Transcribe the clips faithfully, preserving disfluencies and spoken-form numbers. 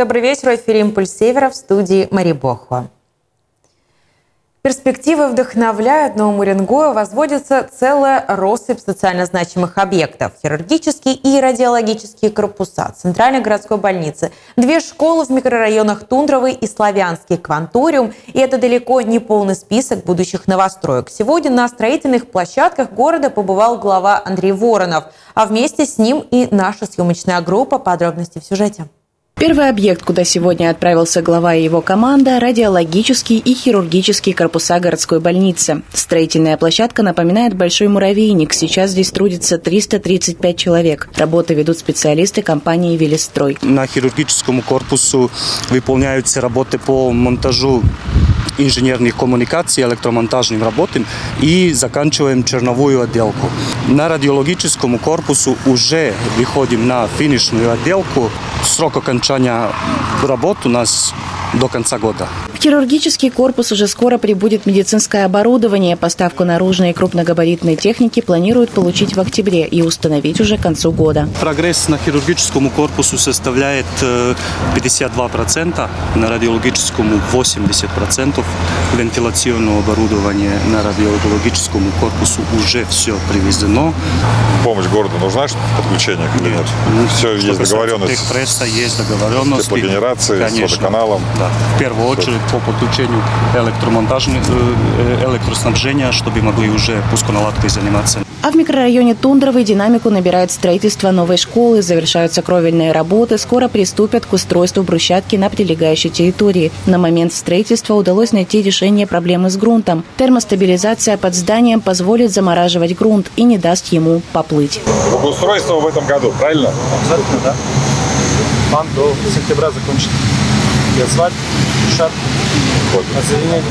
Добрый вечер, в эфире «Импульс Севера», в студии Мария Бохова. Перспективы вдохновляют, но у Уренгоя возводится целая россыпь социально значимых объектов. Хирургические и радиологические корпуса, центральной городской больницы, две школы в микрорайонах Тундровый и Славянский, Кванториум. И это далеко не полный список будущих новостроек. Сегодня на строительных площадках города побывал глава Андрей Воронов, а вместе с ним и наша съемочная группа. Подробности в сюжете. Первый объект, куда сегодня отправился глава и его команда – радиологические и хирургические корпуса городской больницы. Строительная площадка напоминает большой муравейник. Сейчас здесь трудится триста тридцать пять человек. Работы ведут специалисты компании «Велистрой». На хирургическом корпусу выполняются работы по монтажу инженерных коммуникаций, электромонтажным работам и заканчиваем черновую отделку. На радиологическом корпусу уже выходим на финишную отделку. Срок окончания работ у нас до конца года. В хирургический корпус уже скоро прибудет медицинское оборудование. Поставку наружной и крупногабаритной техники планируют получить в октябре и установить уже к концу года. Прогресс на хирургическом корпусу составляет пятьдесят два процента, на радиологическом восемьдесят процентов. Вентиляционного оборудования на радиологическом корпусу уже все привезено. Помощь городу нужна, чтобы подключение к Нет. Ну, все есть договоренность. Техпресса есть договоренность. Теплогенерации, с водоканалом. Да. В первую очередь по подключению электромонтажных, электроснабжения, чтобы могли уже пусконаладкой заниматься. А в микрорайоне Тундровый динамику набирает строительство новой школы, завершаются кровельные работы, скоро приступят к устройству брусчатки на прилегающей территории. На момент строительства удалось найти решение проблемы с грунтом. Термостабилизация под зданием позволит замораживать грунт и не даст ему поплыть. Благоустройство в этом году, правильно? Обязательно, да. План до сентября закончен. И асфальт, шар, озеленение,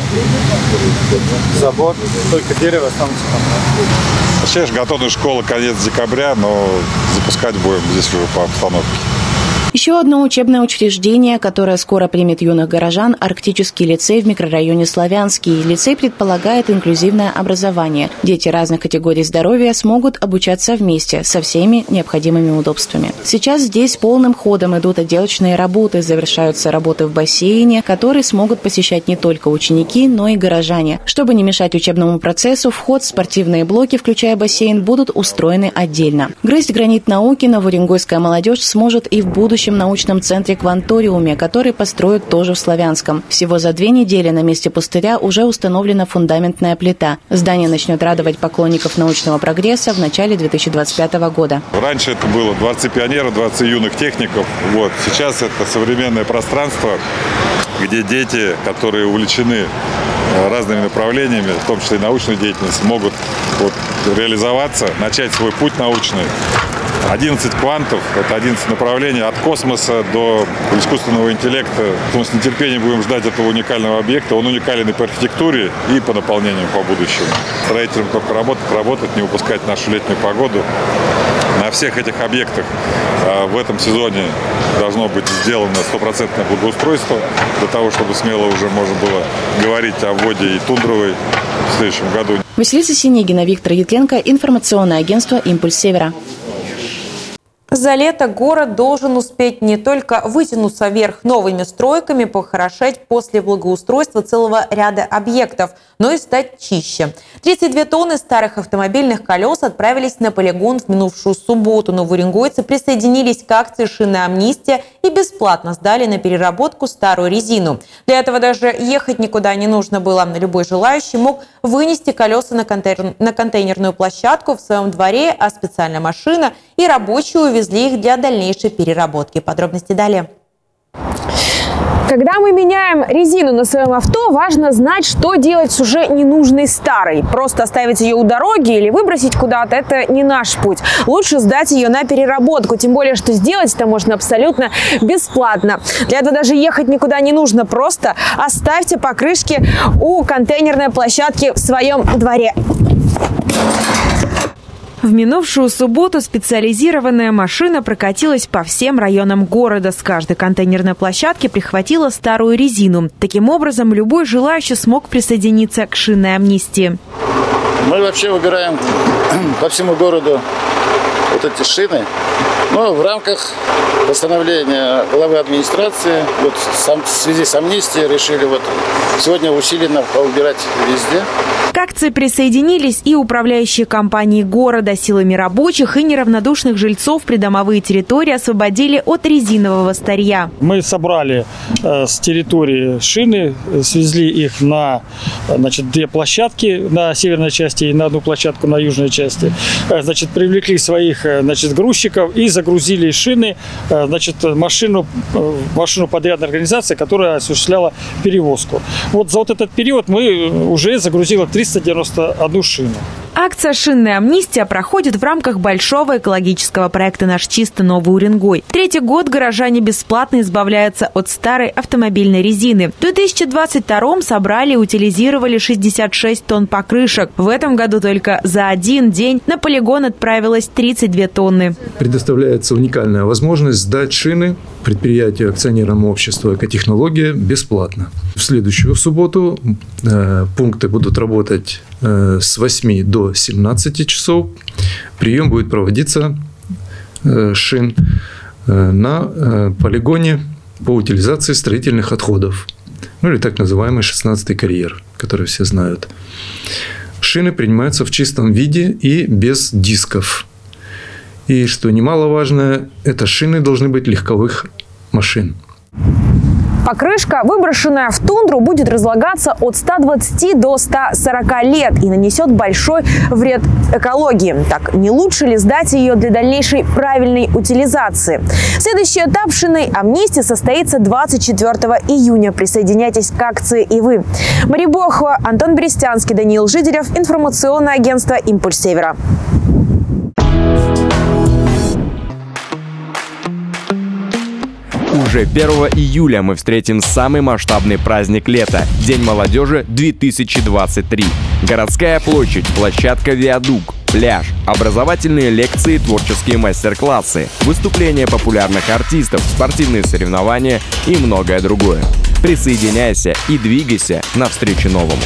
забор, только дерево останутся там. Вообще же готовая школа конец декабря, но запускать будем здесь уже по обстановке. Еще одно учебное учреждение, которое скоро примет юных горожан – Арктический лицей в микрорайоне Славянский. Лицей предполагает инклюзивное образование. Дети разных категорий здоровья смогут обучаться вместе со всеми необходимыми удобствами. Сейчас здесь полным ходом идут отделочные работы, завершаются работы в бассейне, которые смогут посещать не только ученики, но и горожане. Чтобы не мешать учебному процессу, вход в спортивные блоки, включая бассейн, будут устроены отдельно. Грызть гранит науки новоуренгойская молодежь сможет и в будущем в научном центре Кванториуме, который построят тоже в Славянском. Всего за две недели на месте пустыря уже установлена фундаментная плита. Здание начнет радовать поклонников научного прогресса в начале две тысячи двадцать пятого года. Раньше это было дворцы пионеров, дворцы юных техников. Вот. Сейчас это современное пространство, где дети, которые увлечены разными направлениями, в том числе и научной деятельностью, могут вот, реализоваться, начать свой путь научный. одиннадцать квантов, это одиннадцать направлений, от космоса до искусственного интеллекта. Мы с нетерпением будем ждать этого уникального объекта. Он уникален и по архитектуре, и по наполнению по будущему. Строителям только работать, работать, не упускать нашу летнюю погоду. На всех этих объектах в этом сезоне должно быть сделано стопроцентное благоустройство, для того, чтобы смело уже можно было говорить о вводе и Тундровой в следующем году. Василиса Синегина, Виктор Ятленко, информационное агентство «Импульс Севера». За лето город должен успеть не только вытянуться вверх новыми стройками, похорошеть после благоустройства целого ряда объектов, но и стать чище. тридцать две тонны старых автомобильных колес отправились на полигон в минувшую субботу. Новоуренгойцы присоединились к акции «Шинная амнистия» и бесплатно сдали на переработку старую резину. Для этого даже ехать никуда не нужно было. Любой желающий мог вынести колеса на, контейнер... на контейнерную площадку в своем дворе, а специальная машина и рабочие увезли их для дальнейшей переработки. Подробности далее. Когда мы меняем резину на своем авто, важно знать, что делать с уже ненужной старой. Просто оставить ее у дороги или выбросить куда-то – это не наш путь. Лучше сдать ее на переработку, тем более, что сделать это можно абсолютно бесплатно. Для этого даже ехать никуда не нужно, просто оставьте покрышки у контейнерной площадки в своем дворе. В минувшую субботу специализированная машина прокатилась по всем районам города. С каждой контейнерной площадки прихватила старую резину. Таким образом, любой желающий смог присоединиться к шинной амнистии. Мы вообще выбираем по всему городу вот эти шины. Но в рамках постановления главы администрации, вот в связи с амнистией решили вот сегодня усиленно поубирать везде. К акции присоединились и управляющие компании города. Силами рабочих и неравнодушных жильцов придомовые территории освободили от резинового старья. Мы собрали э, с территории шины, свезли их на, значит, две площадки на северной части и на одну площадку на южной части. Э, значит, привлекли своих значит, грузчиков и загрузили шины, э, значит, машину, э, машину подрядной организации, которая осуществляла перевозку. Вот за вот этот период мы уже загрузили триста девяносто одну шину. Акция «Шинная амнистия» проходит в рамках большого экологического проекта «Наш чисто Новый Уренгой». Третий год горожане бесплатно избавляются от старой автомобильной резины. В две тысячи двадцать втором собрали и утилизировали шестьдесят шесть тонн покрышек. В этом году только за один день на полигон отправилось тридцать две тонны. Предоставляется уникальная возможность сдать шины предприятию акционерному обществу «Экотехнология» бесплатно. В следующую субботу э, пункты будут работать э, с восьми до семнадцати часов. Прием будет проводиться э, шин э, на э, полигоне по утилизации строительных отходов. Ну или так называемый шестнадцатый карьер, который все знают. Шины принимаются в чистом виде и без дисков. И, что немаловажно, это шины должны быть легковых машин. Покрышка, выброшенная в тундру, будет разлагаться от ста двадцати до ста сорока лет и нанесет большой вред экологии. Так, не лучше ли сдать ее для дальнейшей правильной утилизации? Следующий этап шинной амнистии состоится двадцать четвёртого июня. Присоединяйтесь к акции и вы. Мария Бохова, Антон Берестянский, Даниил Жиделев. Информационное агентство «Импульс Севера». Уже первого июля мы встретим самый масштабный праздник лета – День молодежи две тысячи двадцать три. Городская площадь, площадка «Виадук», пляж, образовательные лекции, творческие мастер-классы, выступления популярных артистов, спортивные соревнования и многое другое. Присоединяйся и двигайся навстречу новому.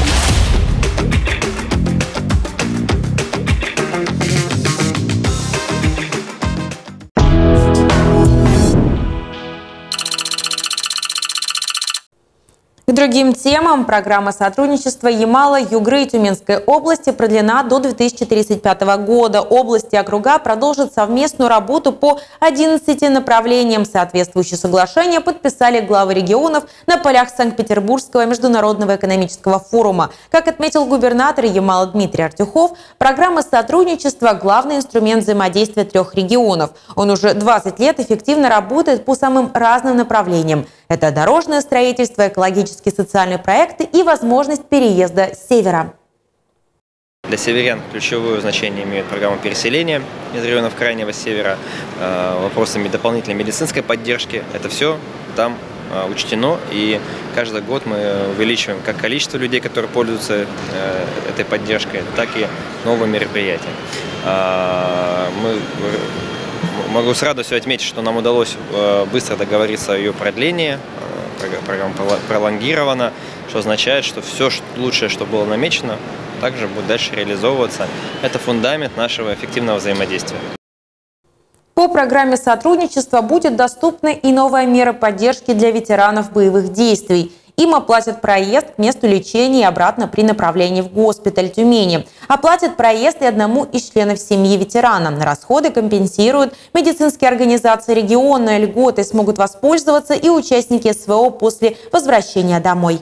К другим темам. Программа сотрудничества Ямала, Югры и Тюменской области продлена до две тысячи тридцать пятого года. Области и округа продолжат совместную работу по одиннадцати направлениям. Соответствующие соглашения подписали главы регионов на полях Санкт-Петербургского международного экономического форума. Как отметил губернатор Ямала Дмитрий Артюхов, программа сотрудничества – главный инструмент взаимодействия трех регионов. Он уже двадцать лет эффективно работает по самым разным направлениям. Это дорожное строительство, экологические и социальные проекты и возможность переезда с севера. Для северян ключевое значение имеет программа переселения из районов Крайнего Севера, вопросами дополнительной медицинской поддержки. Это все там учтено, и каждый год мы увеличиваем как количество людей, которые пользуются этой поддержкой, так и новые мероприятия. Мы Могу с радостью отметить, что нам удалось быстро договориться о ее продлении. Программа пролонгирована, что означает, что все лучшее, что было намечено, также будет дальше реализовываться. Это фундамент нашего эффективного взаимодействия. По программе сотрудничества будет доступна и новая мера поддержки для ветеранов боевых действий. Им оплатят проезд к месту лечения и обратно при направлении в госпиталь Тюмени. Оплатят проезд и одному из членов семьи ветерана. Расходы компенсируют медицинские организации региона. Льготы смогут воспользоваться и участники СВО после возвращения домой.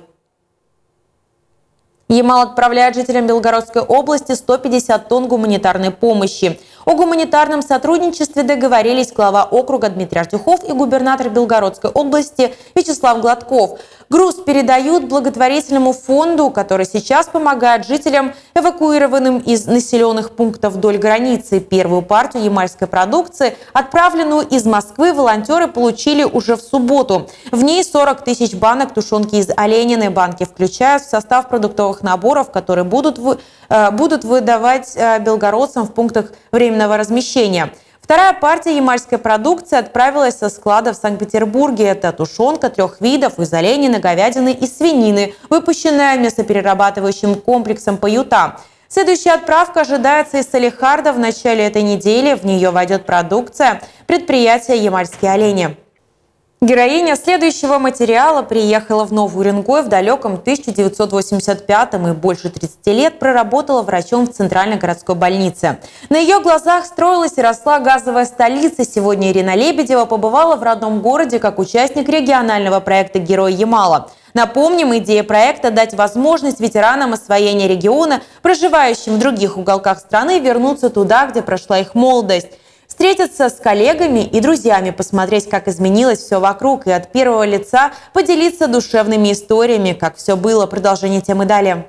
Ямал отправляет жителям Белгородской области сто пятьдесят тонн гуманитарной помощи. О гуманитарном сотрудничестве договорились глава округа Дмитрий Артюхов и губернатор Белгородской области Вячеслав Гладков. Груз передают благотворительному фонду, который сейчас помогает жителям, эвакуированным из населенных пунктов вдоль границы. Первую партию ямальской продукции, отправленную из Москвы, волонтеры получили уже в субботу. В ней сорок тысяч банок тушенки из оленины. Банки включают в состав продуктовых наборов, которые будут, будут выдавать белгородцам в пунктах временного размещения. Вторая партия ямальской продукции отправилась со склада в Санкт-Петербурге. Это тушенка трех видов из оленины, говядины и свинины, выпущенная мясоперерабатывающим комплексом «Паюта». Следующая отправка ожидается из Салехарда в начале этой недели. В нее войдет продукция предприятия «Ямальские олени». Героиня следующего материала приехала в Новый Уренгой в далеком тысяча девятьсот восемьдесят пятом и больше тридцати лет проработала врачом в Центральной городской больнице. На ее глазах строилась и росла газовая столица. Сегодня Ирина Лебедева побывала в родном городе как участник регионального проекта «Герой Ямала». Напомним, идея проекта – дать возможность ветеранам освоения региона, проживающим в других уголках страны, вернуться туда, где прошла их молодость. Встретиться с коллегами и друзьями, посмотреть, как изменилось все вокруг, и от первого лица поделиться душевными историями, как все было. Продолжение темы далее.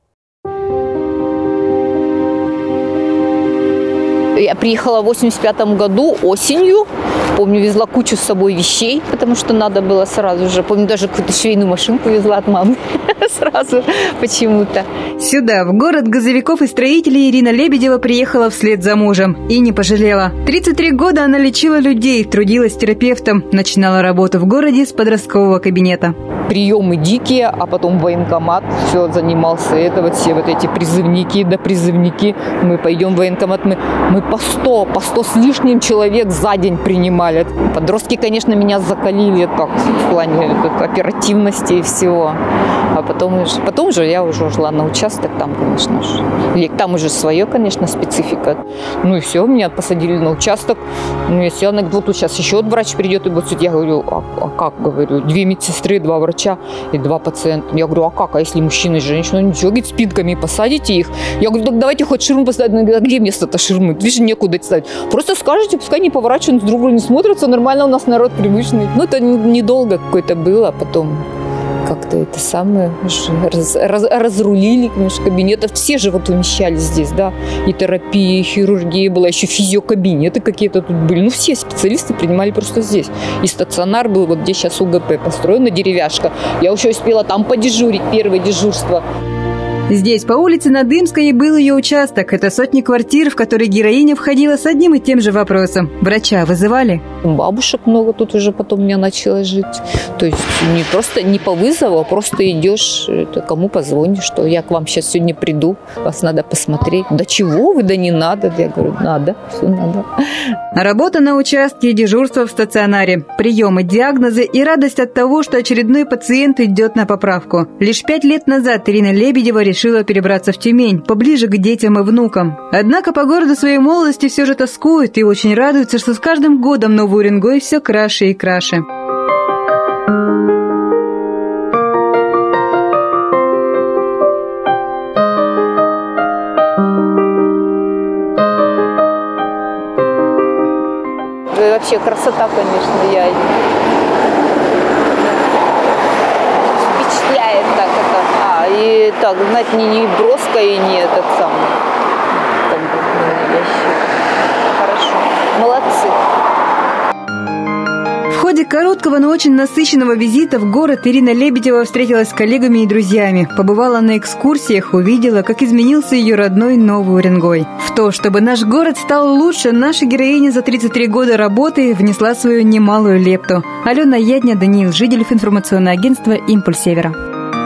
Я приехала в восемьдесят пятом году осенью. Помню, везла кучу с собой вещей, потому что надо было сразу же. Помню, даже какую-то швейную машинку везла от мамы сразу почему-то. Сюда, в город газовиков и строителей, Ирина Лебедева приехала вслед за мужем. И не пожалела. тридцать три года она лечила людей, трудилась терапевтом. Начинала работу в городе с подросткового кабинета. Приемы дикие, а потом военкомат. Все, занимался это. Вот все вот эти призывники, да призывники. Мы пойдем в военкомат. Мы, мы по сто, по сто с лишним человек за день принимали. Подростки, конечно, меня закалили так, в плане оперативности и всего. А потом уже, потом уже я уже ушла на участок, там, конечно же. Или там уже свое, конечно, специфика. Ну и все, меня посадили на участок. Ну, если она, вот тут сейчас еще врач придет и будет судить, я говорю, а, а как, говорю, две медсестры, два врача и два пациента. Я говорю, а как, а если мужчина и женщина? Ну ничего, говорит, спинками посадите их. Я говорю, так давайте хоть ширму поставить. А где место-то ширмы? Видишь, некуда ставить. Просто скажите, пускай не поворачиваются, друг друга не смотрятся, нормально, у нас народ привычный. Ну это недолго какое-то было, а потом как-то это самое раз, раз, разрулили, конечно, кабинетов. Все же вот умещались здесь, да, и терапия, и хирургия была, еще физиокабинеты какие-то тут были. Ну все специалисты принимали просто здесь. И стационар был, вот где сейчас УГП построена, деревяшка. Я еще успела там подежурить, первое дежурство. Здесь, по улице Надымской, был ее участок. Это сотни квартир, в которые героиня входила с одним и тем же вопросом. Врача вызывали? Бабушек много тут уже потом у меня начало жить. То есть не просто не по вызову, а просто идешь, это, кому позвонишь, что я к вам сейчас сегодня приду, вас надо посмотреть. Да чего вы, да не надо. Я говорю, надо, все надо. Работа на участке, дежурство в стационаре, приемы, диагнозы и радость от того, что очередной пациент идет на поправку. Лишь пять лет назад Ирина Лебедева решила решила перебраться в Тюмень, поближе к детям и внукам. Однако по городу своей молодости все же тоскует и очень радуется, что с каждым годом Новый Уренгой все краше и краше. Вообще красота, конечно, я впечатляет так это. А, и так, знаете, не, не броско и не этот самый. Как бы, хорошо. Молодцы. В ходе короткого, но очень насыщенного визита в город Ирина Лебедева встретилась с коллегами и друзьями. Побывала на экскурсиях, увидела, как изменился ее родной Новый Уренгой. В то, чтобы наш город стал лучше, наша героиня за тридцать три года работы внесла свою немалую лепту. Алена Ядня, Даниил Жиделев, информационное агентство «Импульс Севера».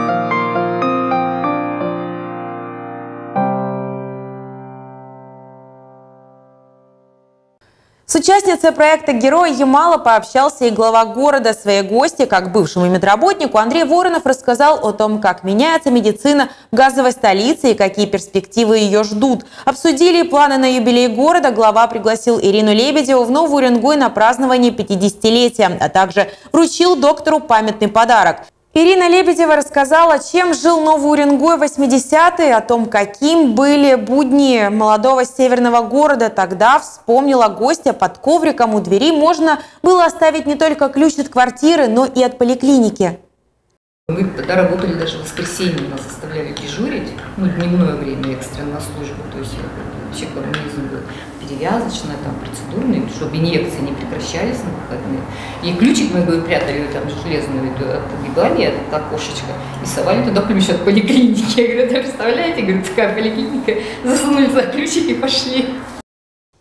С участницей проекта «Герой Ямала» пообщался и глава города. Своей гости, как бывшему медработнику, Андрей Воронов рассказал о том, как меняется медицина в газовой столице и какие перспективы ее ждут. Обсудили планы на юбилей города. Глава пригласил Ирину Лебедеву в Новый Уренгой на празднование пятидесятилетия, а также вручил доктору памятный подарок. Ирина Лебедева рассказала, чем жил Новый Уренгой в восьмидесятые, о том, каким были будни молодого северного города. Тогда вспомнила гостя: под ковриком у двери можно было оставить не только ключ от квартиры, но и от поликлиники. Мы тогда работали даже в воскресенье, нас заставляли дежурить, ну, дневное время, экстренная служба, то есть вообще коммунизм был перевязочная, там, процедурный, чтобы инъекции не прекращались на выходные. И ключик мы говорю, прятали, там, железную отгибали, это окошечко, и совали туда ключ от поликлиники. Я говорю, да, представляете, говорю, такая поликлиника, засунули за ключик и пошли.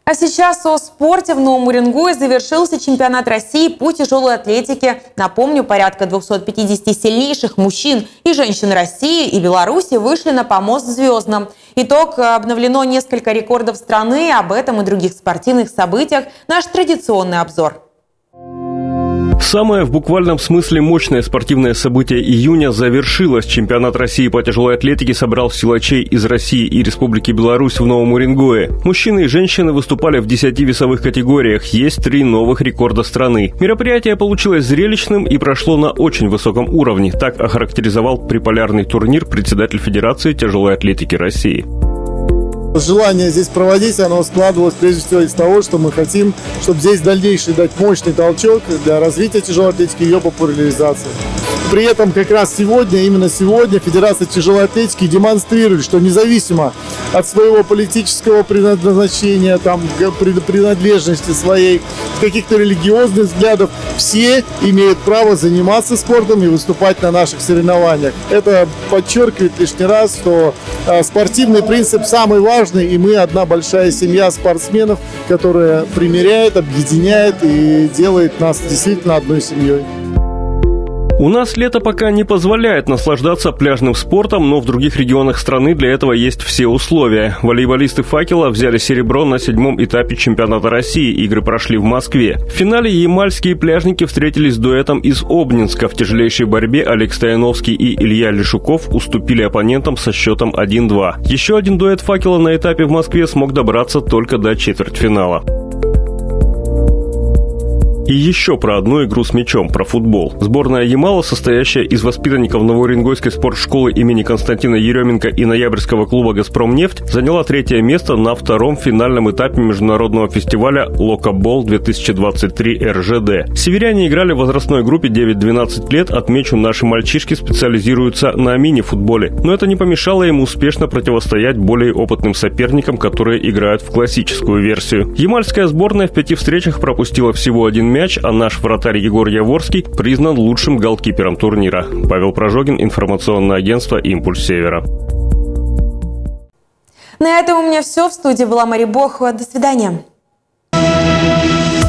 А сейчас о спорте. В Новом Уренгое завершился чемпионат России по тяжелой атлетике. Напомню, порядка двухсот пятидесяти сильнейших мужчин и женщин России и Беларуси вышли на помост звездам. Итог: обновлено несколько рекордов страны. Об этом и других спортивных событиях наш традиционный обзор. Самое в буквальном смысле мощное спортивное событие июня завершилось. Чемпионат России по тяжелой атлетике собрал силачей из России и Республики Беларусь в Новом Уренгое. Мужчины и женщины выступали в десяти весовых категориях. Есть три новых рекорда страны. Мероприятие получилось зрелищным и прошло на очень высоком уровне. Так охарактеризовал приполярный турнир председатель Федерации тяжелой атлетики России. Желание здесь проводить, оно складывалось прежде всего из того, что мы хотим, чтобы здесь дальнейший дать мощный толчок для развития тяжелой атлетики и ее популяризации. При этом как раз сегодня, именно сегодня, Федерация тяжелой атлетики демонстрирует, что независимо от своего политического предназначения, там, принадлежности своей, каких-то религиозных взглядов, все имеют право заниматься спортом и выступать на наших соревнованиях. Это подчеркивает лишний раз, что спортивный принцип самый важный, и мы одна большая семья спортсменов, которая примиряет, объединяет и делает нас действительно одной семьей. У нас лето пока не позволяет наслаждаться пляжным спортом, но в других регионах страны для этого есть все условия. Волейболисты «Факела» взяли серебро на седьмом этапе чемпионата России. Игры прошли в Москве. В финале ямальские пляжники встретились с дуэтом из Обнинска. В тяжелейшей борьбе Олег Стояновский и Илья Лешуков уступили оппонентам со счетом один-два. Еще один дуэт «Факела» на этапе в Москве смог добраться только до четвертьфинала. И еще про одну игру с мячом, про футбол. Сборная Ямала, состоящая из воспитанников Новоуренгойской спортшколы имени Константина Еременко и ноябрьского клуба «Газпромнефть», заняла третье место на втором финальном этапе международного фестиваля «Локобол две тысячи двадцать три эр жэ дэ». Северяне играли в возрастной группе девять-двенадцать лет. Отмечу, наши мальчишки специализируются на мини-футболе. Но это не помешало им успешно противостоять более опытным соперникам, которые играют в классическую версию. Ямальская сборная в пяти встречах пропустила всего один мяч, а наш вратарь Егор Яворский признан лучшим голкипером турнира. Павел Прожогин, информационное агентство «Импульс Севера». На этом у меня все. В студии была Мария Бохова. До свидания.